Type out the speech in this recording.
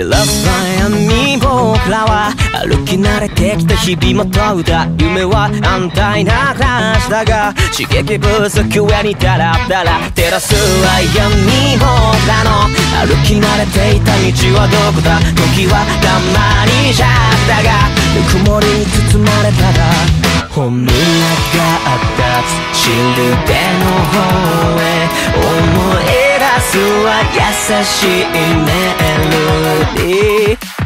照らす闇に僕らは歩き慣れてきた日々も問うた夢は安泰な暮らしだが刺激不足上にダラダラ照らすは闇僕らの歩き慣れていた道はどこだ時はたまにシャッだがぬくもりに包まれたら本音があったシルベの方へ思い出すは優しいメロディー